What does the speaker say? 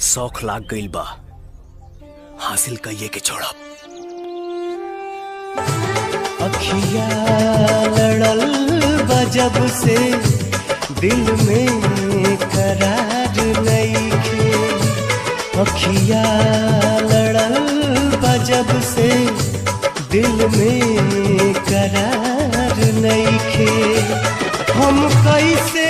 शौक लाग गइल बा, हासिल कइये के छोड़ब। अखिया लड़ल बा जब से दिल में करार नइखे। अखिया लड़ल बा जब से दिल में करार नइखे। हम कैसे